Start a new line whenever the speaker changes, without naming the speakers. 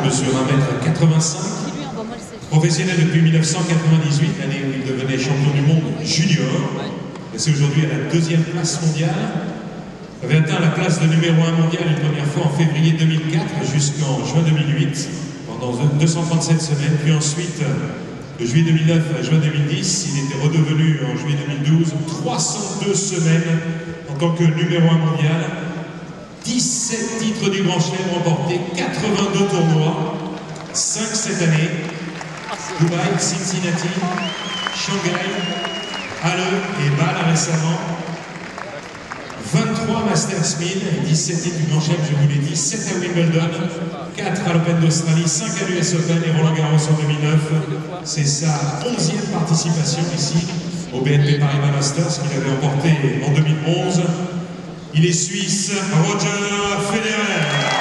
mesure 1m85. Professionnel depuis 1998, l'année où il devenait champion du monde junior. Et c'est aujourd'hui à la 2e place mondiale. Il avait atteint la place de numéro 1 mondial une première fois en février 2004 jusqu'en juin 2008, pendant 237 semaines. Puis ensuite, de juillet 2009 à juin 2010, il était redevenu en juillet 2012 302 semaines en tant que numéro 1 mondial. 17 titres du Grand Chelem remportés, 82 tournois, 5 cette année. Dubaï, Cincinnati, Shanghai, Halle et Bâle récemment. 23 Masters 1000 et 17 titres du Grand Chelem, je vous l'ai dit, 7 à Wimbledon, 4 à l'Open d'Australie, 5 à l'US Open et Roland Garros en 2009. C'est sa 11e participation ici au BNP Paribas Masters qu'il avait remporté en 2011. Il est suisse, Roger Federer.